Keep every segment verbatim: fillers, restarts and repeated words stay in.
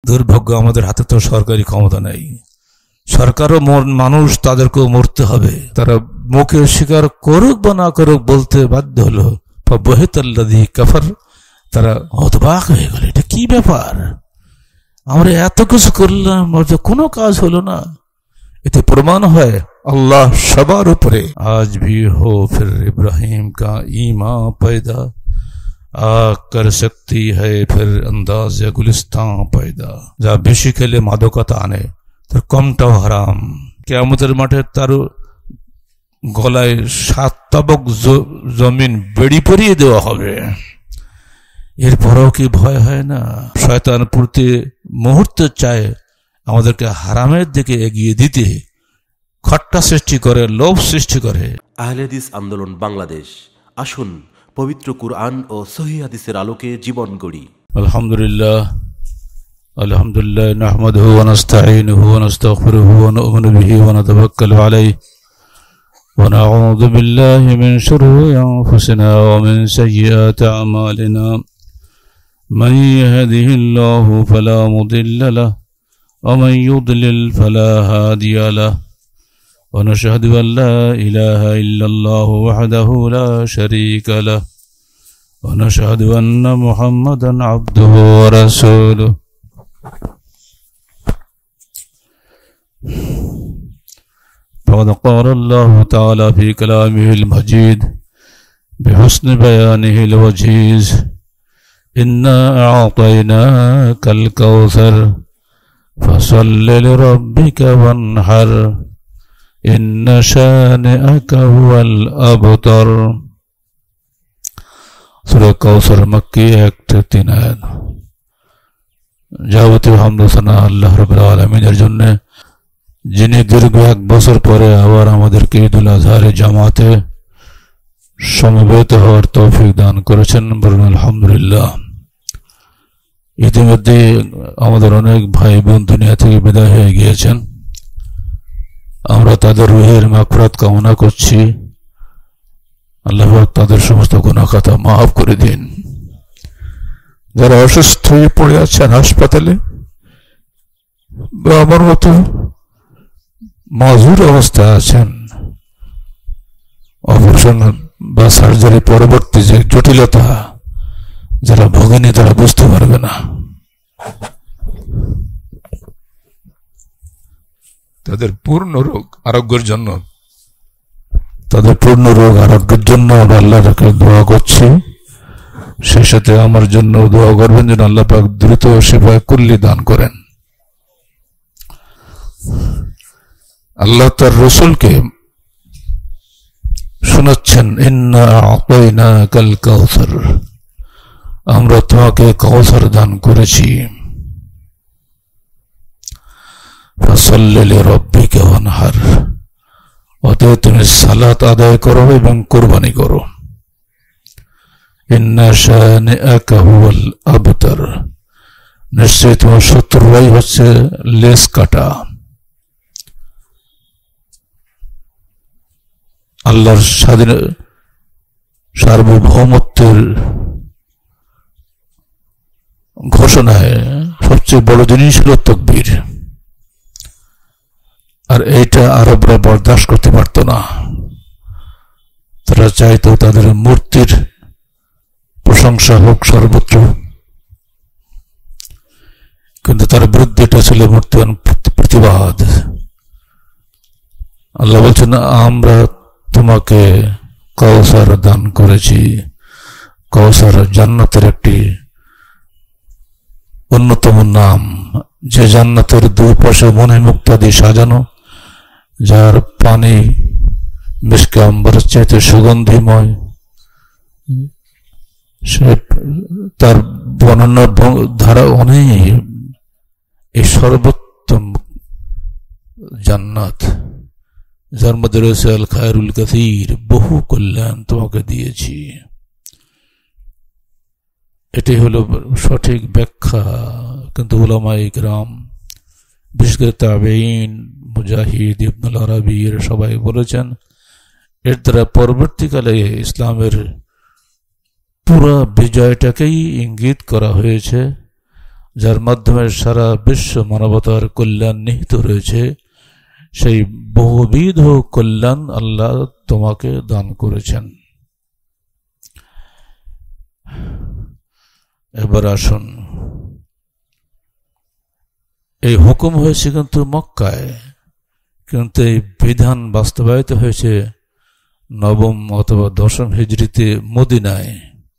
দুর্ভাগ্য, আমাদের হাতে তো সরকারি ক্ষমতা নেই। সরকারও মানুষ, তাদেরকেও মরতে হবে। তারা মুখে স্বীকার করুক বা না করুক বলতে বাধ্য হলো বহিতাল্লাযী কাফার। তারা হতবাক হয়ে গেল, এটা কি ব্যাপার, আমরা এত কিছু করলাম কোনো কাজ হলো না। এতে প্রমাণ হয় अल्लाह सबार ऊपरे। आज भी हो फिर इब्राहिम का ईमान पैदा, आ कर सकती है फिर अंदाज गुलिस्तान पैदा। যা বেশি খেলে মাদকতা আনে তার কমটাও হারাম। কিয়ামতের মাঠে তার গলায় সাত তাবক জমিন বেড়ি পরিয়ে দেওয়া হবে। এরপরও কি ভয় হয় না? শয়তান প্রতি মুহূর্তে চায় আমাদেরকে হারামের দিকে এগিয়ে দিতে, খট্টা সৃষ্টি করে, লোভ সৃষ্টি করে। আহলে হাদিস আন্দোলন বাংলাদেশ, আসুন পবিত্র কুরআন ও সহিহ হাদিসের আলোকে জীবন গড়ি। আলহামদুলিল্লাহ আলহামদুলিল্লাহ নাহমাদুহু ওয়া নাস্তাঈনুহু ওয়া নাস্তাগফিরুহু ওয়া নু'মিনু বিহি ওয়া নাতাওয়াক্কালু আলাইহি ওয়া নাউযু বিল্লাহি মিন শুরুরি আনফুসিনা ওয়া মিন সাইয়্যাতি আমালিনা। মান ইয়াহদিহিল্লাহু ফালা মুদিল্লা লাহু ওয়া মান ইউদ্লিল ফালা হাদিয়া লাহু। ونشهد أن لا إله إلا الله وحده لا شريك له ونشهد أن محمدا عبده ورسوله فقد قال الله تعالى في كلامه المجيد بحسن بيانه الوجيز إنا أعطيناك الكوثر فصل لربك وانحر إن شانئك هو الأبتر। সূরা কাউসার মক্কি এক তিন আয়াত। যাবতীয় হামদ ও সানা আল্লাহ রাব্বুল আলামিনের জন্য, যিনি দীর্ঘ এক বছর পরে আবার আমাদেরকে ঈদুল আজহারে জামাতে সমবেত হওয়ার তৌফিক দান করেছেন। বলুন আলহামদুলিল্লাহ। ইতিমধ্যে আমাদের অনেক ভাই বোন দুনিয়া থেকে বিদায় হয়ে গিয়েছেন। আমরা তাদের রুহের মাগফিরাত কামনা করছি। আল্লাহ তাদের সমস্ত গুনাহ খাতা মাফ করে দিন। যারা অসুস্থ হয়ে পড়ে আছেন হাসপাতালে বা আমার মতো মাজুর অবস্থায় আছেন, অপারেশন বা সার্জারি পরবর্তী যে জটিলতা যারা ভোগেনি তারা বুঝতে পারবে না। তাদের পূর্ণ রোগ আরোগ্যের জন্য তাদের পূর্ণ রোগ আরোগ্যের জন্য আল্লাহর কাছে দোয়া করছি। সেই সাথে আমার জন্য দোয়া করবেন যেন আল্লাহ পাক দ্রুত শিফায়ে কুল্লি দান করেন। আল্লাহ তার রাসূলকে শোনাচ্ছেন, ইন্না আ'তাইনাকাল কাউসার, আমরা তোমাকে কাউসার দান করেছি। ফাসাল্লি লিরাব্বিকা ওয়ানহার, অতএব তুমি সালাত আদায় করো এবং কুরবানি করো। ইন্না শানিআকা হুয়াল আবতার, নিশ্চয় তোমার শত্রুরাই হচ্ছে লেজ কাটা। আল্লাহর স্বাধীন সার্বভৌমত্বের ঘোষণায় সবচেয়ে বড় জিনিস হল তাকবীর। আর এইটা আরবরা বরদাস্ত করতে পারত না। তারা চাইতো তাদের মূর্তির প্রশংসা হোক সর্বত্র, কিন্তু তার বিরুদ্ধে এটা ছিল মূর্তিবান প্রতিবাদ। আল্লাহ বলছেন, আমরা তোমাকে কাউসার দান করেছি। কাউসার জান্নাতের একটি অন্যতম নাম, যে জান্নাতের দুই পাশে মণিমুক্তা দিয়ে সাজানো, যার পানি মিশকে আম্বরের চাইতে সুগন্ধিময়। সে তার বর্ণনার ধারা অনেক। এই সর্বোত্তম জান্নাত, যার মধ্যে রয়েছে আল খায়রুল কাসীর, বহু কল্যাণ তোমাকে দিয়েছি। এটি হলো সঠিক ব্যাখ্যা। কিন্তু উলামায়ে কিরাম, বিশেষ করে তাবেঈন, মুজাহিদ, ইবনুল আরবি এর সবাই বলেছেন, এর দ্বারা পরবর্তীকালে ইসলামের পুরো বিজয়টাকেই ইঙ্গিত করা হয়েছে, যার মাধ্যমে সারা বিশ্ব মানবতার কল্যাণ নিহিত রয়েছে, সেই বহুবিধ কল্যাণ আল্লাহ তোমাকে দান করেছেন। এবার আসুন, এই হুকুম হয়েছে কিন্তু মক্কায়, কিন্তু এই বিধান বাস্তবায়িত হয়েছে নবম অথবা দশম হিজরিতে মদিনায়।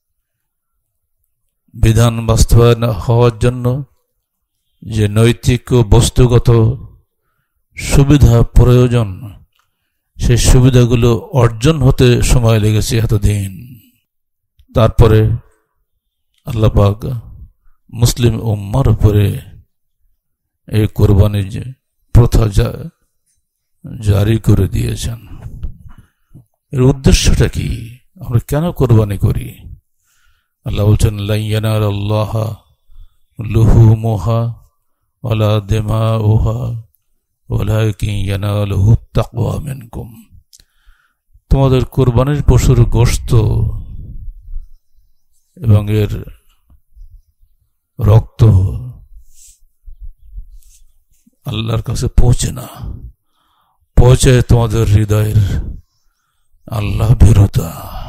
বিধান বাস্তবায়ন হওয়ার জন্য যে নৈতিক ও বস্তুগত সুবিধা প্রয়োজন, সেই সুবিধাগুলো অর্জন হতে সময় লেগেছে এতদিন। তারপরে আল্লাহ পাক মুসলিম উম্মার উপরে এই কোরবানির যে প্রথা জারি করে দিয়েছেন। এর উদ্দেশ্যটা কি? আমরা কেন কোরবানি করি? আল্লাহ বলছেন, লা ইয়ানালাল্লাহা লুহুমুহা ওয়ালা দিমাউহা ওয়ালাকিন ইয়ানালুহুত তাকওয়া মিনকুম। তোমাদের কোরবানির পশুর গোশত এবং এর রক্ত আল্লাহর কাছে পৌঁছে না, পৌঁছে তোমাদের হৃদয়ের আল্লাহ ভীরুতা।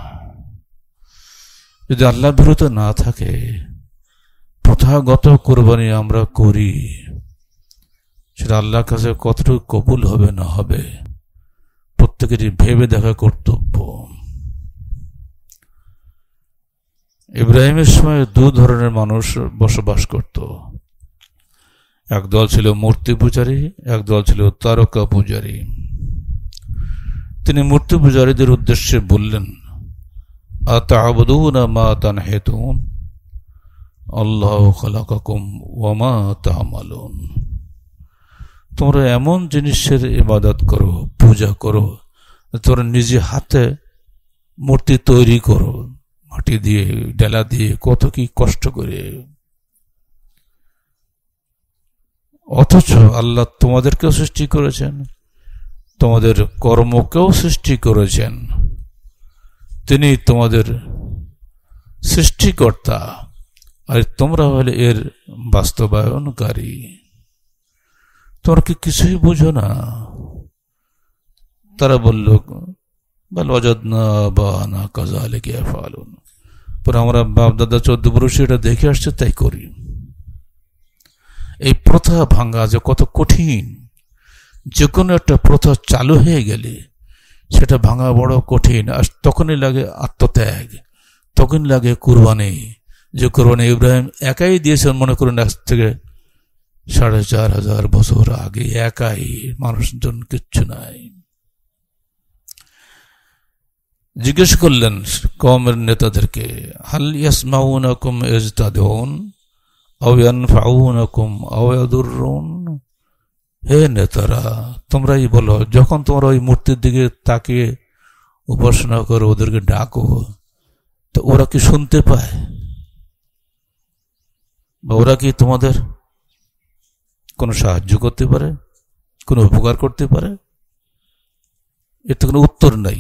যদি আল্লাহ ভীরুতা না থাকে, প্রথাগত কোরবানি আমরা করি, সেটা আল্লাহর কাছে কতটুকু কবুল হবে না হবে প্রত্যেকেরই ভেবে দেখা কর্তব্য। ইব্রাহিমের সময় দু ধরনের মানুষ বসবাস করত। এক দল ছিল মূর্তি পূজারী, এক দল ছিল তারকা পূজারী। তিনি মূর্তি পূজারীদের উদ্দেশ্যে বললেন, আতা'বুদুনা মা তানহিতুন আল্লাহু খালাকাকুম ওয়া মা তা'মালুন। তোমরা এমন জিনিসের ইবাদত করো, পূজা করো, তোমরা নিজে হাতে মূর্তি তৈরি করো, মাটি দিয়ে, ডেলা দিয়ে, কত কি কষ্ট করে। অথচ আল্লাহ তোমাদেরকেও সৃষ্টি করেছেন, তোমাদের কর্মকেও সৃষ্টি করেছেন। তিনি তোমাদের সৃষ্টিকর্তা, আর তোমরা হলে এর বাস্তবায়নকারী। তোমরা কি কিছুই বুঝো না? তারা বলল, বল ওয়াজাদনা আবানা কাযালিকা ইয়াফআলুন। পরে আমরা বাপ দাদা চোদ্দ পুরুষ এটা দেখে আসছে, তাই করি। এই প্রথা ভাঙা যে কত কঠিন। যে কোনো একটা প্রথা চালু হয়ে গেলে সেটা ভাঙা বড় কঠিন। আর তখনই লাগে আত্মত্যাগ, তখন লাগে কুরবানি। যে কুরবানি ইব্রাহিম একাই দিয়েছেন, মনে করুন আজ থেকে সাড়ে চার হাজার বছর আগে, একাই, মানুষজন কিচ্ছু নাই। জিজ্ঞেস করলেন কওমের নেতাদেরকে, হাল ইয়াসমাউনাকুম ইয তাদউন আও ইয়ানফাউনাকুম আও ইয়াদুররুন। হে নেতারা, তোমরাই বলো, যখন তোমরা ওই মূর্তির দিকে তাকিয়ে উপাসনা করো, ওদেরকে ডাকো, তো ওরা কি শুনতে পায়? বা ওরা কি তোমাদের কোনো সাহায্য করতে পারে, কোনো উপকার করতে পারে? এর তো কোনো উত্তর নাই।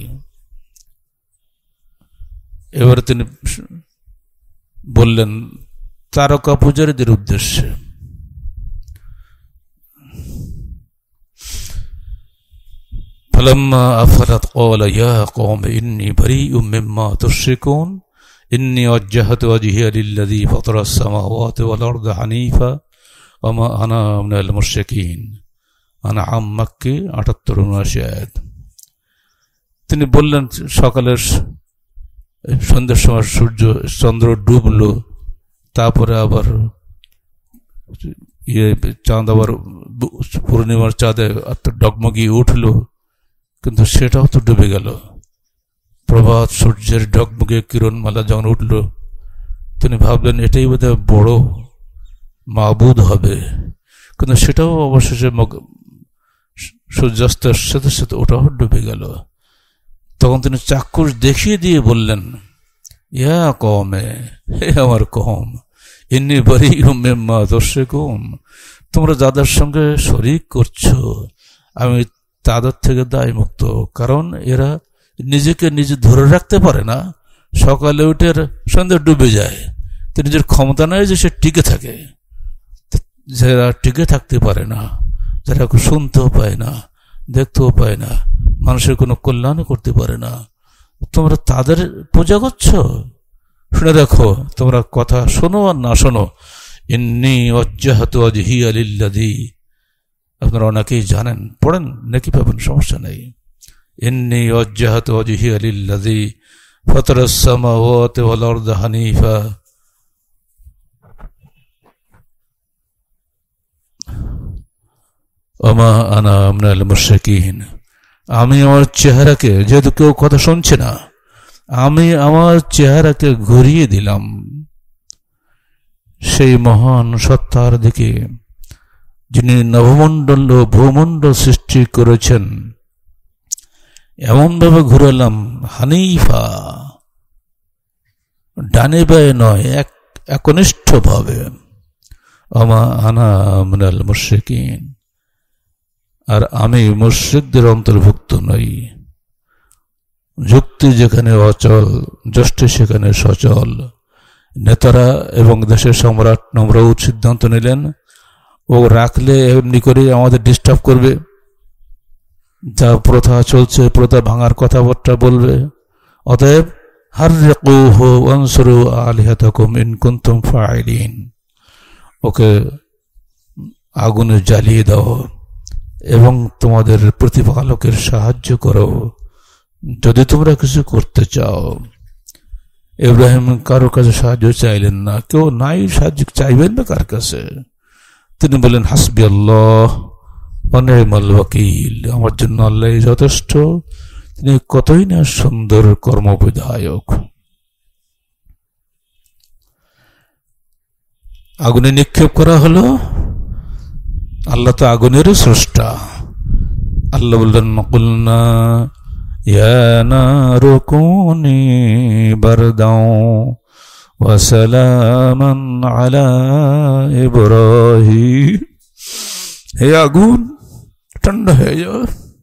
এবারে তিনি বললেন তারকা পূজারীদের উদ্দেশ্যে, ফালাম্মা আফালাত ক্বালা ইয়া কওমি ইন্নী বারীউম মিম্মা তুশরিকুন ইন্নী ওয়াজ্জাহতু ওয়াজহিয়া লিল্লাযী ফাতারাস সামাওয়াতি ওয়াল আরদা হানিফা ওয়া মা আনা মিনাল মুশরিকিন। আনআম মাক্কি আটাত্তর উনআশি আয়াত। তিনি বললেন, সকালের সন্ধ্যার সময় সূর্য চন্দ্র ডুবলো, তারপরে আবার ইয়ে চাঁদ আবার পূর্ণিমার চাঁদে ডগমগিয়ে উঠল, কিন্তু সেটাও তো ডুবে গেল। প্রভাত সূর্যের ডগমগে কিরণমালা যখন উঠল, তিনি ভাবলেন এটাই বোধহয় বড় মাবুদ হবে, কিন্তু সেটাও অবশেষে সূর্যাস্তের সাথে সাথে ওটাও ডুবে গেল। তখন তিনি চাক্ষুষ দেখিয়ে দিয়ে বললেন, ইয়া কওমে, হে আমার কওম, ইন্নী বারীউম মিম্মা তুশরিকুন, তোমরা যাদের সঙ্গে শরীক করছো আমি তাদের থেকে দায় মুক্ত। কারণ এরা নিজেকে নিজে ধরে রাখতে পারে না, সকালে উঠে সন্ধ্যা ডুবে যায়, তো নিজের ক্ষমতা নয় যে সে টিকে থাকে। যারা টিকে থাকতে পারে না, যারা শুনতেও পায় না, দেখতেও পায় না, মানুষের কোনো কল্যাণ করতে পারে না, তোমরা তাদের পূজা করছো? শুনে দেখো, তোমরা কথা শোনো আর না শোনো, ইন্নী ওয়াজ্জাহতু ওয়াজহিয়া লিল্লাযী, আপনারা অনেকেই জানেন, পড়েন নাকি পাবেন, সমস্যা নেই। ইন্নী ওয়াজ্জাহতু ওয়াজহিয়া লিল্লাযী ফাতারাস সামাওয়াতি ওয়াল আরদা হানিফা ওয়া মা আনা মিনাল মুশরিকিন। আমি আমার চেহারাকে, যেহেতু কেউ কথা শুনছে না, আমি আমার চেহারাকে ঘুরিয়ে দিলাম সেই মহান সত্তার দিকে যিনি নবমণ্ডল ও ভূমণ্ডল সৃষ্টি করেছেন। এমন ভাবে ঘুরালাম, হানিফা, ডানে বায়ে নয়, এক একনিষ্ঠ ভাবে। আমা আনা মিনাল মুশরিকিন, আর আমি মুশরিকদের অন্তর্ভুক্ত নই। যুক্তি যেখানে অচল, যষ্টি সেখানে সচল। নেতারা এবং দেশের সম্রাট নমরুদ সিদ্ধান্ত নিলেন, ও রাখলে এমনি করে আমাদের ডিস্টার্ব করবে, যা প্রথা চলছে প্রথা ভাঙার কথাবার্তা বলবে, অতএব হাররিকুহু ওয়ানসুরু আলিহাতাকুম ইন কুনতুম ফাইলিন, ওকে আগুনে জ্বালিয়ে দাও এবং তোমাদের প্রতিপালকের সাহায্য করো যদি তোমরা কিছু করতে চাও। ইব্রাহিম কারো কাছে সাহায্য চাইলেন না, কেউ নাই সাহায্য চাইবেন না কার কাছে। তিনি বলেন, হাসবি আল্লাহ ওয়া নি'মাল ওয়াকিল, আমার জন্য আল্লাহ যথেষ্ট, তিনি কতই না সুন্দর কর্মবিধায়ক। আগুনে নিক্ষেপ করা হলো, আল্লাহ তো আগুনেরও স্রষ্টা। আল্লাহ বললেন, কুলনা ইয়া নারু কুনি বারদাও ওয়া সালামান আলা ইব্রাহিম, হে আগুন ঠান্ডা হয়ে যাও,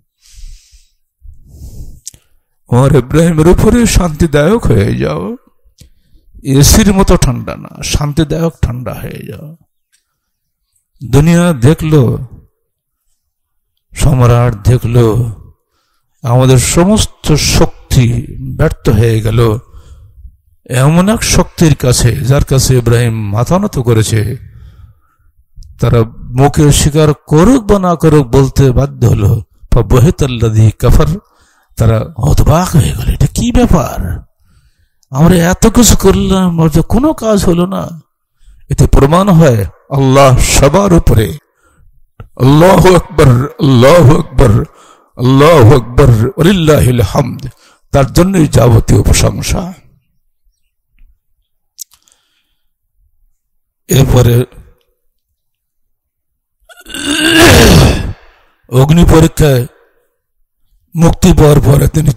আমার ইব্রাহিমের উপরে শান্তিদায়ক হয়ে যাও। এসির মতো ঠান্ডা না, শান্তিদায়ক ঠান্ডা হয়ে যাও। দুনিয়া দেখলো, সম্রাট দেখলো, আমাদের সমস্ত শক্তি ব্যর্থ হয়ে গেল এমন এক শক্তির কাছে, যার কাছে ইব্রাহিম মাথা নত করেছে। তারা মুখে স্বীকার করুক বা না করুক বলতে বাধ্য হলো, ফাবহিতাল্লাযী কাফার, তারা হতবাক হয়ে গেল, এটা কি ব্যাপার, আমরা এত কিছু করলাম, কোনো কাজ হলো না। এতে প্রমাণ হয় আল্লাহ সবার উপরে। আল্লাহু আকবার, আল্লাহু আকবার, আল্লাহু আকবার, ওয়ালিল্লাহিল হামদ, তার জন্যই যাবতীয় প্রশংসা। এরপরে অগ্নি পরীক্ষায় মুক্তি পাওয়ার পরে তিনি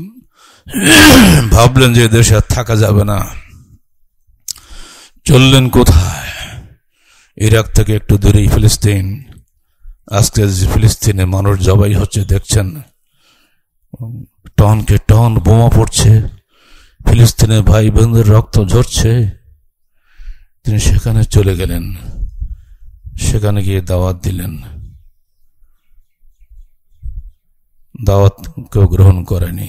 ভাবলেন যে দেশে আর থাকা যাবে না, চললেন কোথায়? ইরাক থেকে একটু দূরেই ফিলিস্তিন। আজকে ফিলিস্তিনে মানুষ জবাই হচ্ছে, দেখছেন, টনকে টন বোমা পড়ছে, ফিলিস্তিনের ভাই বোনদের রক্ত ঝরছে। তিনি সেখানে চলে গেলেন, সেখানে গিয়ে দাওয়াত দিলেন। দাওয়াত কেউ গ্রহণ করেনি।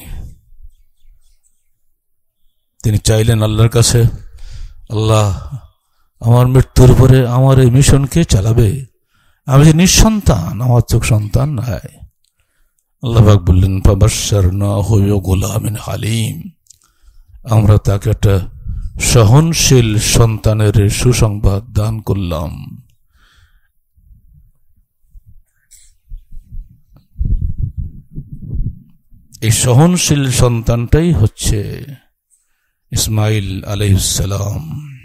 তিনি চাইলেন আল্লাহর কাছে, আল্লাহ, আমার মৃত্যুর পরে আমার এই মিশনকে চালাবে, আমি যে নিঃসন্তান, আমার চোখ সন্তান নাই। আল্লাহ পাক বললেন, ফাবাশশারনাহু বিগুলামিন হালিম, আমরা তাকে একটা সহনশীল সন্তানের সুসংবাদ দান করলাম। এই সহনশীল সন্তানটাই হচ্ছে ইসমাইল আলাইহিস সালাম।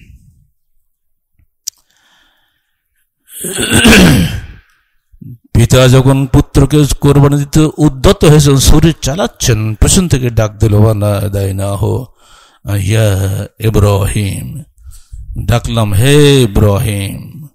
পিতা যখন পুত্রকে কোরবানি দিতে উদ্যত হয়েছেন, ছুরি চালাচ্ছেন, পেছন থেকে ডাক দিল, ওয়ানাদাইনাহু ইয়া ইব্রাহিম, ডাকলাম, হে ইব্রাহিম।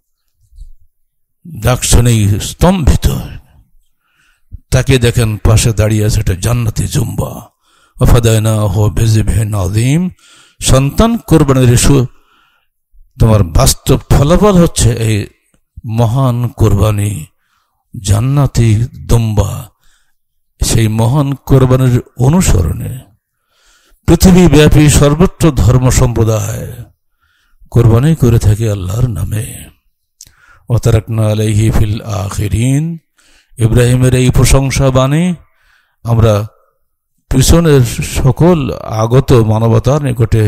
ডাক শুনেই স্তম্ভিত, তাকে দেখেন পাশে দাঁড়িয়ে আছে একটা জান্নাতি জুম্বা। ওয়াফাদাইনাহু বিযিবহিন আযীম, সন্তান কোরবানির তোমার বাস্তব ফলাফল হচ্ছে এই মহান কোরবানি, জান্নাতি দুম্বা, সেই মহান কোরবানির অনুসরণে পৃথিবীব্যাপী সর্বত্র ধর্ম সম্প্রদায় কোরবানি করে থাকে আল্লাহর নামে। ওয়াতারাকনা আলাইহি ফিল আখিরিন, ইব্রাহিমের এই প্রশংসা বাণী আমরা পিছনের সকল আগত মানবতার নিকটে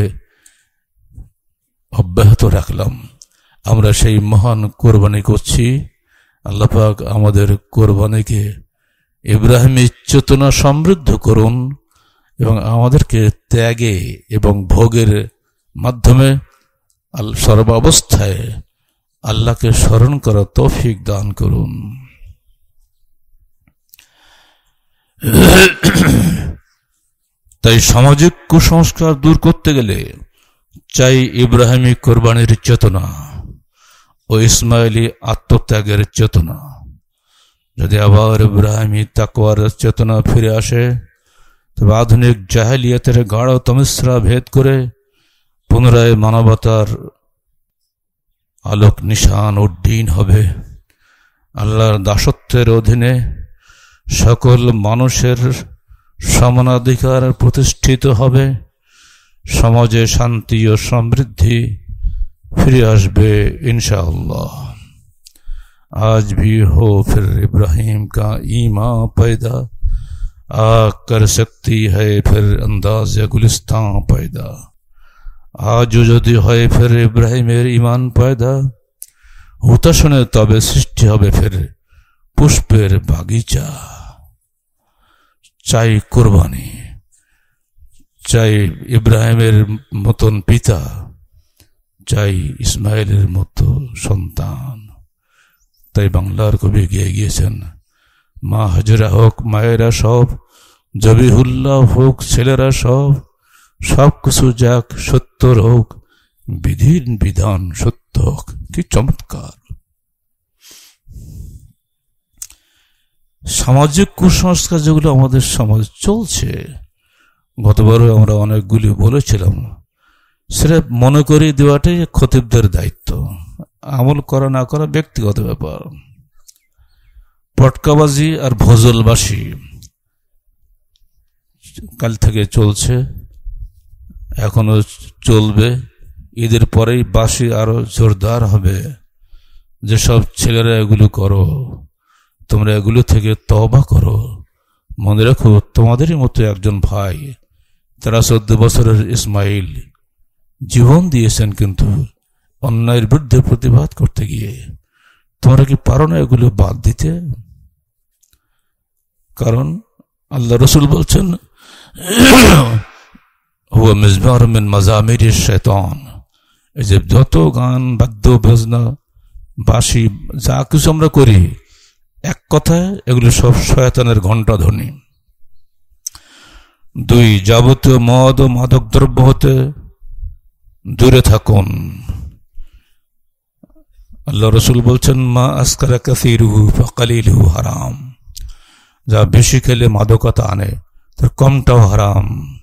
অব্যাহত রাখলাম। আমরা সেই মহান কোরবানি করছি। আল্লাহ পাক আমাদের কোরবানিকে ইব্রাহিমী চেতনা সমৃদ্ধ করুন এবং আমাদেরকে ত্যাগে এবং ভোগের মাধ্যমে সর্বাবস্থায় আল্লাহকে স্মরণ করার তৌফিক দান করুন। তাই সামাজিক কুসংস্কার দূর করতে গেলে চাই ইব্রাহিমী কোরবানির চেতনা ও ইসমাইলি আত্মত্যাগের চেতনা। যদি আবার ইব্রাহিমী তাকওয়ার চেতনা ফিরে আসে, তবে আধুনিক জাহেলিয়াতের গাঢ় তমিশ্রা ভেদ করে পুনরায় মানবতার আলোক নিশান উড্ডীন হবে। আল্লাহর দাসত্বের অধীনে সকল মানুষের সমানাধিকার প্রতিষ্ঠিত হবে। সমাজে শান্তি ও সমৃদ্ধি ফিরে আসবে इंशाअल्लाह। आज भी हो फिर इब्राहिम का ईमान पैदा, आ कर सकती है फिर अंदाज गुलिस्तान पैदा। आज যদি হয় फिर ইব্রাহিমের ঈমান পয়দা, হতে শুনে তবে সৃষ্টি হবে ফের পুষ্পের বাগিচা। চাই কুরবানি, চাই ইব্রাহিমের মতন পিতা, চাই ইসমাইলের মতো সন্তান। তাই বাংলার কবি গিয়ে গিয়েছেন, মা হাজরা হোক মায়েরা সব, জবিহুল্লাহ হোক ছেলেরা সব, সব কিছু যাক সত্যর হোক, বিধির বিধান সত্য হোক। কি চমৎকার! সামাজিক কুসংস্কার যেগুলো আমাদের সমাজ চলছে, গতবারও আমরা অনেকগুলি বলেছিলাম, সেটা মনে করিয়ে দেওয়াটাই খতিবদের দায়িত্ব। আমল করা না করা ব্যক্তিগত ব্যাপার। পটকাবাজি আর ভজলবাসী কাল থেকে চলছে, এখনো চলবে। ঈদের পরেই বাসি আরো জোরদার হবে। যেসব ছেলেরা এগুলো করো, তোমরা এগুলো থেকে তওবা করো। মনে রাখো, তোমাদেরই মতো একজন ভাই, তারা চোদ্দ বছরের ইসমাইল, জীবন দিয়েছেন কিন্তু অন্যায়ের বিরুদ্ধে প্রতিবাদ করতে গিয়ে। তোমরা কি পারো না এগুলো বাদ দিতে? কারণ আল্লাহ রসুল বলছেন, হুয়া মিজমার মিন মাজামির শয়তান। এই যে যত গান, বাদ্য, বাজনা, বাঁশি, যা কিছু আমরা করি, এক কথায় এগুলো সব শয়তানের ঘণ্টা ধ্বনি। দুই, যাবতীয় মদ ও মাদক দ্রব্য হতে দূরে থাকুন। আল্লাহ রসুল বলছেন, মা আসকারা কাসীরুহু ফাকালিলুহু হারাম। যা বেশি খেলে মাদকতা আনে, তার কমটাও হারাম।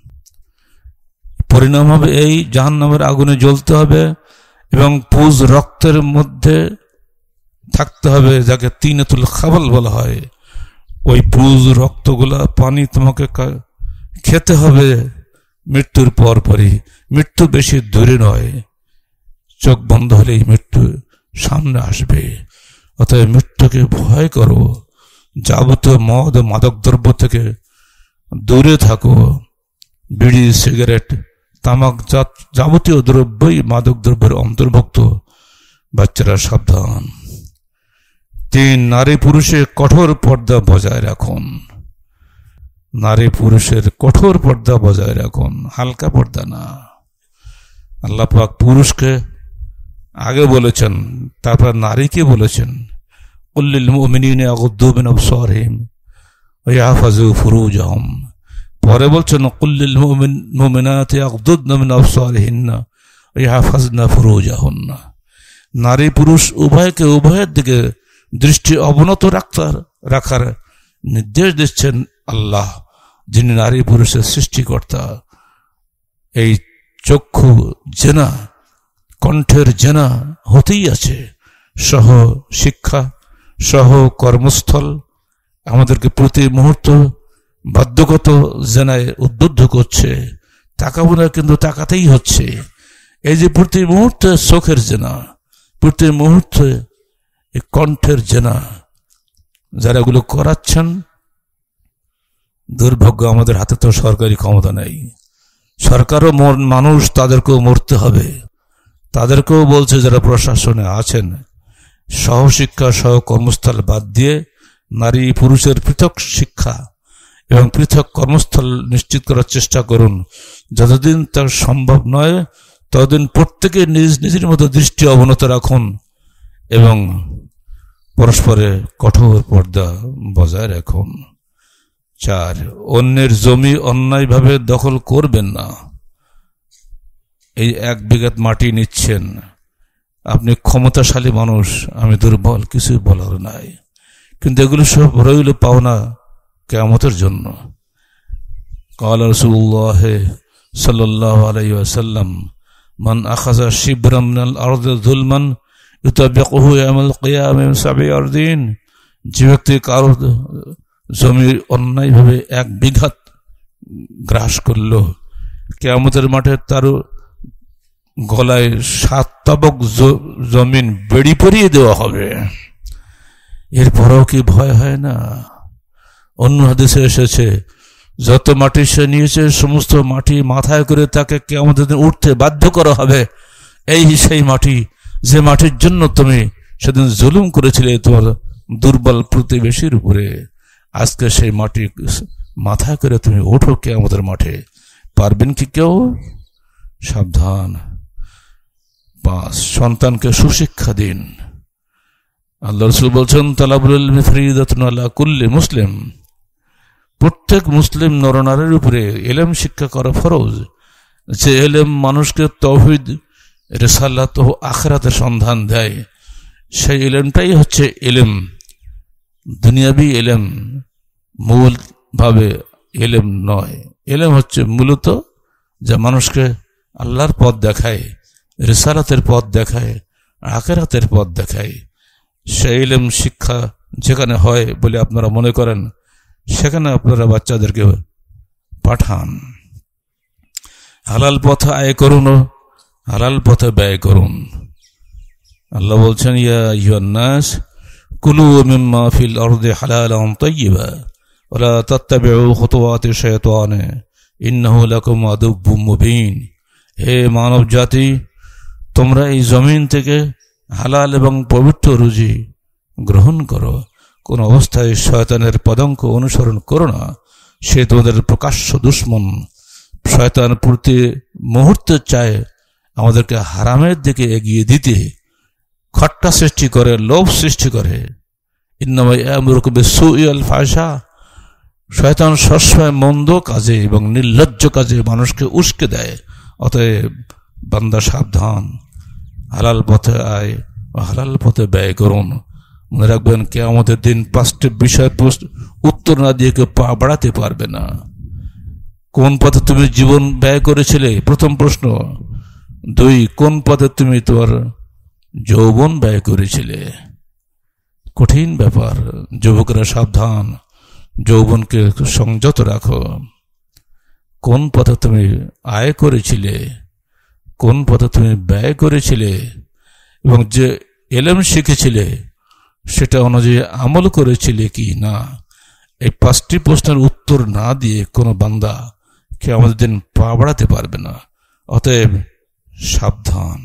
পরিণাম হবে এই, জাহান্নামের আগুনে জ্বলতে হবে এবং পুজ রক্তের মধ্যে থাকতে হবে, যাকে তিনাতুল খাবাল বলা হয়। ওই পুজ রক্তগুলা পানি তোমাকে খেতে হবে মৃত্যুর পর পরই। মৃত্যু বেশি দূরে নয়, চোখ বন্ধ হলেই মৃত্যু সামনে আসবে। অতএব মৃত্যুকে ভয় করো, যাবতীয় মদ ও মাদক দ্রব্য থেকে দূরে থাকো। বিড়ি, সিগারেট, তামাক জাত যাবতীয় দ্রব্যই মাদক দ্রব্যের অন্তর্ভুক্ত। বাচ্চারা সাবধান। তিন, নারী পুরুষের কঠোর পর্দা বজায় রাখুন। নারী পুরুষের কঠোর পর্দা বজায় রাখুন, হালকা পর্দা না। আল্লাহ পাক পুরুষকে আগে বলেছেন, তারপর নারীকে বলেছেন, কুল্লিল মুমিনিনা ইয়াগুদ্দু মিন আবসারিহিম ওয়া ইয়াহফাযু ফুরুজাহুম। পরে বলছেন, কুল্লিল মুমিনাতি ইয়াগুদ্দুনা মিন আবসারিহিন্না ওয়া ইয়াহফাযনা ফুরুজাহুন্না। নারী পুরুষ উভয়কে উভয়ের দিকে দৃষ্টি অবনত রাখার নির্দেশ দিচ্ছেন আল্লাহ, যিনি নারী পুরুষের সৃষ্টিকর্তা। এই চক্ষু জেনা, কণ্ঠের জেনা হতেই আছে, সহ শিক্ষা সহ কর্মস্থল আমাদেরকে প্রতি মুহূর্ত বাধ্যগত জেনায় উদ্বুদ্ধ করছে। তাকাবো না, কিন্তু তাকাতেই হচ্ছে। এই যে প্রতি মুহূর্তে চোখের জেনা, প্রতি মুহূর্তে কণ্ঠের জেনা, যারা এগুলো করাচ্ছেন, দুর্ভাগ্য আমাদের হাতে তো সরকারি ক্ষমতা নেই। সরকারও মানুষ, তাদেরকেও মরতে হবে। তাদেরকেও বলছে যারা প্রশাসনে আছেন, সহশিক্ষা সহ কর্মস্থল বাদ দিয়ে নারী পুরুষের পৃথক শিক্ষা এবং পৃথক কর্মস্থল নিশ্চিত করার চেষ্টা করুন। যতদিন তা সম্ভব নয় ততদিন প্রত্যেকে নিজ নিজের মতো দৃষ্টি অবনত রাখুন এবং পরস্পরে কঠোর পর্দা বজায় রাখুন। চার, অন্যের জমি অন্যায়ভাবে দখল করবেন না। এই এক বিঘাত মাটি নিচ্ছেন, আপনি ক্ষমতাশালী মানুষ, আমি দুর্বল, কিছুই বলার নাই, কিন্তু এগুলো সব রইল পাওনা কিয়ামতের জন্য। قال رسول الله صلى الله عليه وسلم من أخذ شبرا من الأرض ظلما يطبقه يوم القيامة من سبع أرضين। যে ব্যক্তি কারো জমি অন্যায়ভাবে এক বিঘাত গ্রাস করলো, কিয়ামতের মাঠে তার গলায় সাত তাবক জমিন বেড়ি পরিয়ে দেওয়া হবে। এরপরও কি ভয় হয় না? অন্য হাদিসে এসেছে, যত মাটি সে নিয়েছে সমস্ত মাটি মাথায় করে তাকে কিয়ামতের দিন উঠতে বাধ্য করা হবে। এই সেই মাটি, যে মাটির জন্য তুমি সেদিন জুলুম করেছিলে তোমার দুর্বল প্রতিবেশীর উপরে। আজকে সেই মাটি মাথায় করে তুমি ওঠো কিয়ামতের মাঠে, পারবেন কি কেউ? সাবধান। পাঁচ, সন্তানকে সুশিক্ষা দিন। আল্লাহ রাসূল বলছেন, তালাবুল ইলমি ফরিদাতুন আলা কুল্লি মুসলিম। প্রত্যেক মুসলিম নরনারীর উপরে ইলম শিক্ষা করা ফরজ। যে ইলম মানুষকে তাওহীদ, রিসালাত ও আখিরাতের সন্ধান দেয়, সেই ইলমটাই হচ্ছে ইলম। দুনিয়াবি ইলম মূল ভাবে ইলম নয়। ইলম হচ্ছে মূলত যা মানুষকে আল্লাহর পথ দেখায়, রিসালাতের পথ দেখায়, আখিরাতের পথ দেখায়। সেই ইলম শিক্ষা যেখানে হয় বলে আপনারা মনে করেন, সেখানে আপনারা বাচ্চাদেরকে পাঠান। হালাল পথে আয় করুন, হালাল পথে ব্যয় করুন। আল্লাহ বলছেন, ইয়া আইয়ুহান নাস কুলু মিম্মা ফিল আরদি হালালান তাইয়্যিবা ওয়া লা তাত্তাবিউ খুতুওয়াতি শাইতান ইন্নাহু লাকুম আদুব্বুম মুবিন। হে মানব জাতি, তোমরা এই জমিন থেকে হালাল এবং পবিত্র রুজি গ্রহণ করো, কোন অবস্থায় শয়তানের পদাঙ্ক অনুসরণ করো না, সে তোমাদের প্রকাশ্য দুশ্মন। শয়তান প্রতি মুহূর্তে চায় আমাদেরকে হারামের দিকে এগিয়ে দিতে, খট্টা সৃষ্টি করে, লোভ সৃষ্টি করে। ইন্নামা ইয়ামুরুকুম বিসসুই ওয়াল ফাহশা। শয়তান সবসময় মন্দ কাজে এবং নির্লজ্জ কাজে মানুষকে উস্কে দেয়। অতএব বান্দা সাবধান, হালাল পথে আয় ও হালাল পথে ব্যয় করুন। মনে রাখবেন, কিয়ামতের দিন পাঁচটি বিষয়ের উত্তর না দিয়ে কেউ পা বাড়াতে পারবে না। কোন পথে তুমি জীবন ব্যয় করেছিলে, প্রথম প্রশ্ন। দুই, কোন পথে তুমি তোমার যৌবন ব্যয় করেছিলে? কঠিন ব্যাপার। যুবকরা সাবধান, যৌবনকে সংযত রাখো। কোন পথে তুমি আয় করেছিলে, কোন পথে তুমি ব্যয় করেছিলে, এবং যে ইলম শিখেছিলে সেটা অনুযায়ী আমল করেছিলে কি না? এই পাঁচটি প্রশ্নের উত্তর না দিয়ে কোনো বান্দা কে আমাদের দিন পা বাড়াতে পারবে না। অতএব সাবধান।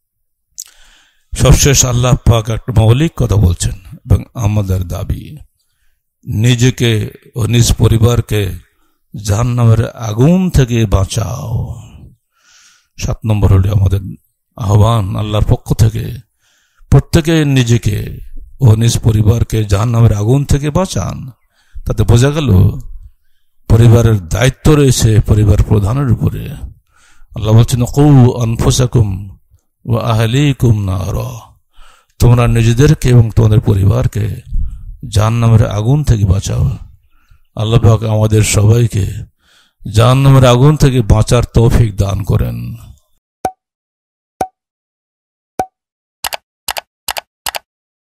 সবশেষ আল্লাহ পাক একটা মৌলিক কথা বলছেন এবং আমাদের দাবি, নিজেকে ও নিজ পরিবারকে জাহান্নামের আগুন থেকে বাঁচাও। সাত নম্বর হলো আমাদের আহ্বান আল্লাহর পক্ষ থেকে, প্রত্যেকে নিজেকে ও নিজ পরিবারকে জাহান্নামের আগুন থেকে বাঁচান। তাতে বোঝা গেল পরিবারের দায়িত্ব রয়েছে পরিবার প্রধানের উপরে। আল্লাহ বলছেন, কু আনফুসাকুম ওয়া আহলিকুম নারা। তোমরা নিজেদেরকে এবং তোমাদের পরিবারকে জাহান্নামের আগুন থেকে বাঁচাও। আল্লাহ পাক আমাদের সবাইকে জাহান্নামের আগুন থেকে বাঁচার তৌফিক দান করেন।